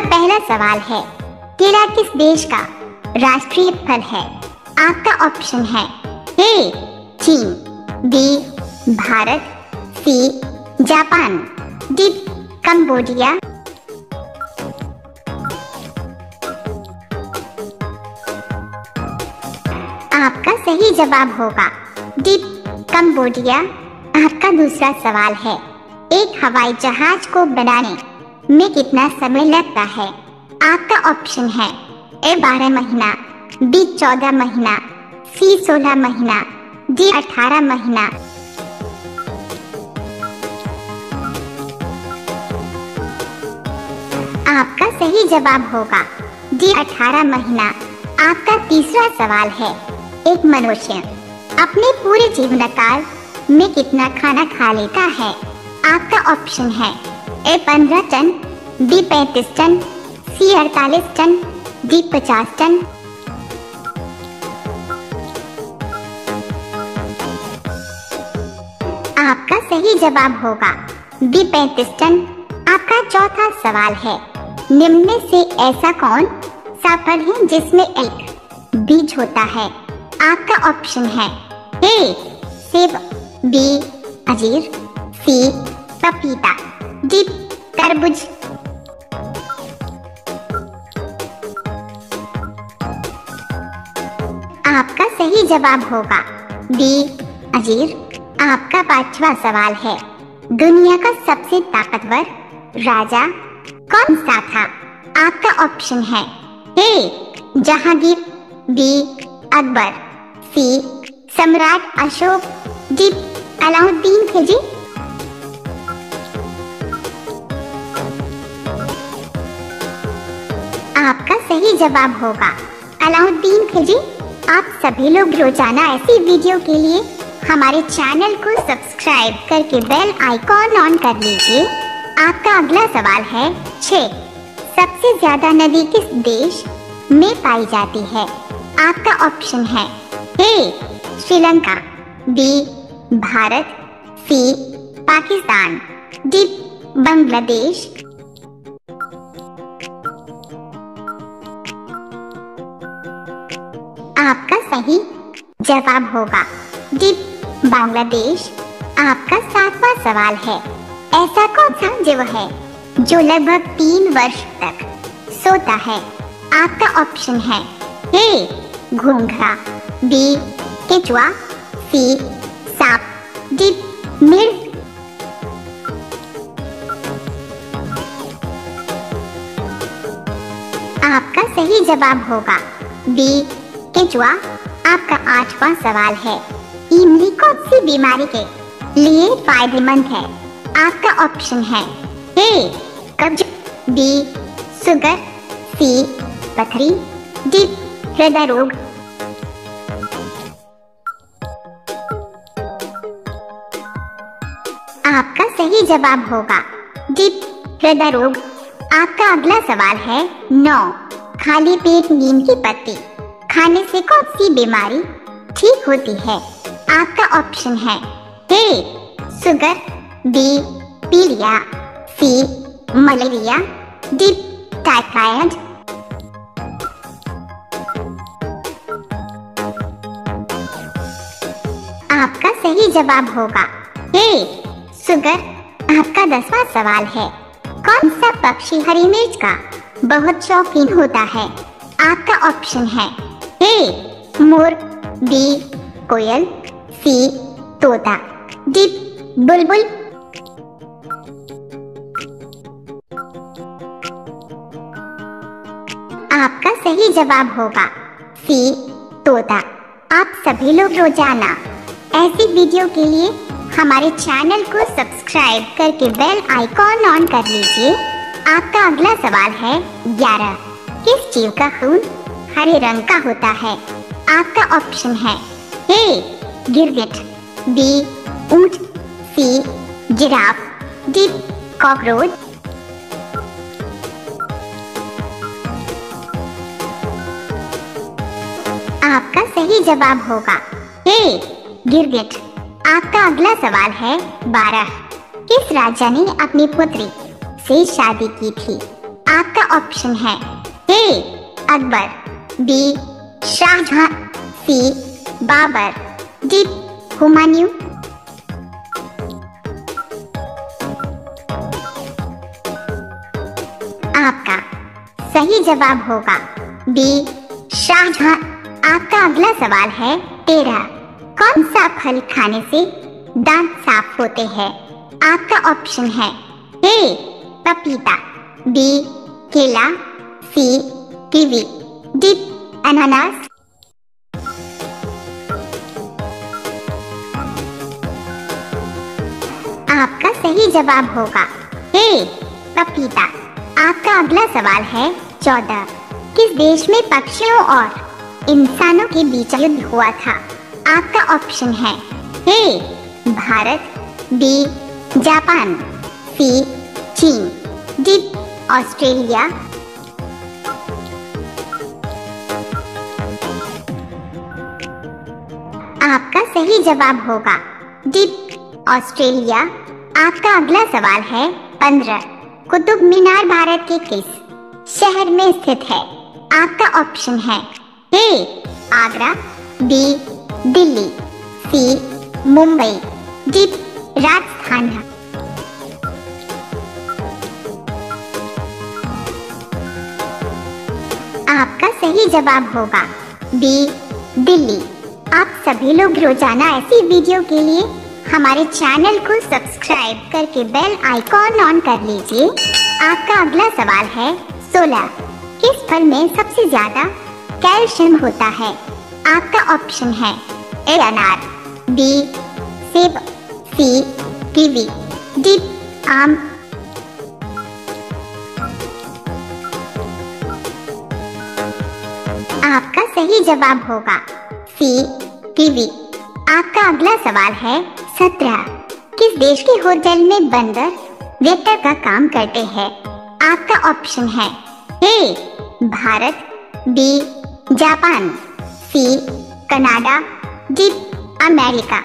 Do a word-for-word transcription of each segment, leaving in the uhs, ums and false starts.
पहला सवाल है, केला किस देश का राष्ट्रीय फल है? आपका ऑप्शन है ए चीन, B Bharat, C Japan, D Cambodia. आपका सही जवाब होगा डी कंबोडिया। आपका दूसरा सवाल है, एक हवाई जहाज को बनाने में कितना समय लगता है? आपका ऑप्शन है ए बारह महीना, बी चौदह महीना, सी सोलह महीना, डी अठारह महीना। आपका सही जवाब होगा डी अठारह महीना। आपका तीसरा सवाल है, एक मनुष्य अपने पूरे जीवन काल में कितना खाना खा लेता है? आपका ऑप्शन है ए पंद्रह टन, बी पैंतीस टन, सी अड़तालीस टन, डी पचास टन। आपका सही जवाब होगा बी पैंतीस टन। आपका चौथा सवाल है, निम्न में से ऐसा कौन सा फल है जिसमें एक बीज होता है? आपका ऑप्शन है ए सेब, बी अंजीर, सी पपीता, डी तरबूज। आपका सही जवाब होगा बी अंजीर। आपका पांचवा सवाल है, दुनिया का सबसे ताकतवर राजा कौन सा था? आपका ऑप्शन है A Jahangir, B Akbar, C Samrat Ashok, D Alauddin Khilji. आपका सही जवाब होगा अलाउद्दीन खिलजी। आप सभी लोग रोजाना ऐसी वीडियो के लिए हमारे चैनल को सब्सक्राइब करके बेल आइकॉन ऑन कर लीजिए। आपका अगला सवाल है, छह सबसे ज्यादा नदी किस देश में पाई जाती है? आपका ऑप्शन है A Sri Lanka, B Bharat, C Pakistan, D Bangladesh. आपका सही जवाब होगा डी बांग्लादेश। आपका सातवां सवाल है, ऐसा कौन सा जीव है जो लगभग तीन वर्ष तक सोता है? आपका ऑप्शन है ए घोंघा, बी केचुआ, सी सांप, डी मिर्ग। आपका सही जवाब होगा बी केचुआ। आपका आठवां सवाल है, इमली कौन सी बीमारी के लिए फायदेमंद है? आपका ऑप्शन है ए कब्ज, बी शुगर, सी पथरी, डी हृदय रोग। आपका सही जवाब होगा डी हृदय रोग। आपका अगला सवाल है, नौ खाली पेट नीम की पत्ती खाने से कौन सी बीमारी ठीक होती है? आपका ऑप्शन है ए शुगर, बी पीलिया, सी मलेरिया, डी टाइफाइड। आपका सही जवाब होगा ए शुगर। आपका दसवां सवाल है, कौन सा पक्षी हरी मिर्च का बहुत शौकीन होता है? आपका ऑप्शन है ए मोर, बी कोयल, सी तोता, डी बुलबुल। आपका सही जवाब होगा सी तोता। आप सभी लोग रोजाना ऐसी वीडियो के लिए हमारे चैनल को सब्सक्राइब करके बेल आइकॉन ऑन कर लीजिए। आपका अगला सवाल है, ग्यारह किस जीव का खून हरे रंग का होता है? आपका ऑप्शन है ए गिरगिट, बी ऊंट, सी जिराफ, डी कॉकरोच। आपका सही जवाब होगा ए गिरगिट। आपका अगला सवाल है, बारह किस राजा ने अपनी पुत्री से शादी की थी? आपका ऑप्शन है A Akbar, B Shahjahan, C Babur, D Humayun. आपका सही जवाब होगा बी शाहजहां। आपका अगला सवाल है तेरह। कौन सा फल खाने से दांत साफ होते हैं? आपका ऑप्शन है ए पपीता, बी केला, सी कीवी, डी अनानास। आपका सही जवाब होगा ए पपीता। आपका अगला सवाल है चौदह। किस देश में पक्षियों और इंसानों के बीच युद्ध हुआ था? आपका ऑप्शन है A Bharat, B Japan, C चीन, डी ऑस्ट्रेलिया। आपका सही जवाब होगा डी ऑस्ट्रेलिया। आपका अगला सवाल है पंद्रह। कुतुब मीनार भारत के किस शहर में स्थित है? आपका ऑप्शन है A Agra, B Delhi, C Mumbai, D Rajasthan. आपका सही जवाब होगा बी दिल्ली। आप सभी लोग रोजाना ऐसी वीडियो के लिए हमारे चैनल को सब्सक्राइब करके बेल आइकॉन ऑन कर लीजिए। आपका अगला सवाल है सोलह। किस फल में सबसे ज्यादा कैल्शियम होता है? आपका ऑप्शन है ए अनार, बी सेब, सी कीवी, डी आम। आपका सही जवाब होगा सी कीवी। आपका अगला सवाल है सत्रह। किस देश के होटल में बंदर वेटर का काम करते हैं? आपका ऑप्शन है A Bharat, B Japan, C Canada, D America.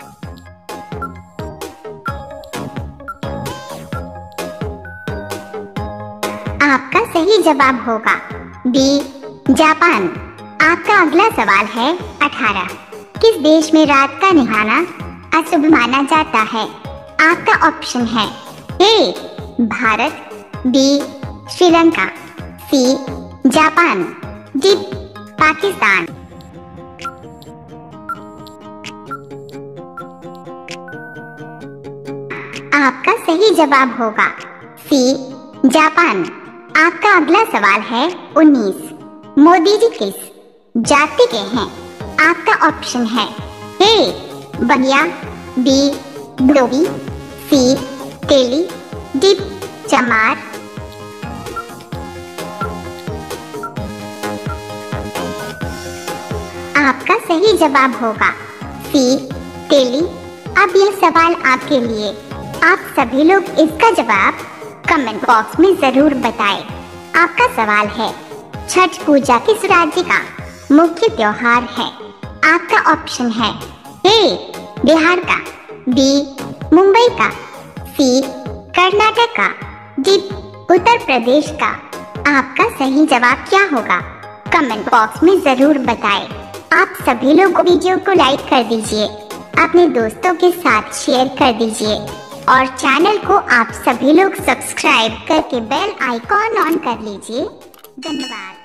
आपका सही जवाब होगा बी जापान। आपका अगला सवाल है अठारह। किस देश में रात का नहाना अशुभ माना जाता है? आपका ऑप्शन है A Bharat, B Sri Lanka, C Japan, D Pakistan. आपका सही जवाब होगा सी जापान। आपका अगला सवाल है उन्नीस। मोदी जी किस जाति के हैं? आपका ऑप्शन है ए बनिया, बी धोबी, सी तेली, डी चमार। आपका सही जवाब होगा सी तेली। अब यह सवाल आपके लिए। आप सभी लोग इसका जवाब कमेंट बॉक्स में जरूर बताएं। आपका सवाल है छठ पूजा किस राज्य का मुख्य त्योहार है? आपका ऑप्शन है ए बिहार का, बी मुंबई का, सी कर्नाटक का, डी उत्तर प्रदेश का। आपका सही जवाब क्या होगा? कमेंट बॉक्स में जरूर बताएं। आप सभी लोग वीडियो को लाइक कर दीजिए, अपने दोस्तों के साथ शेयर कर दीजिए और चैनल को आप सभी लोग सब्सक्राइब करके बेल आइकॉन ऑन कर लीजिए। धन्यवाद।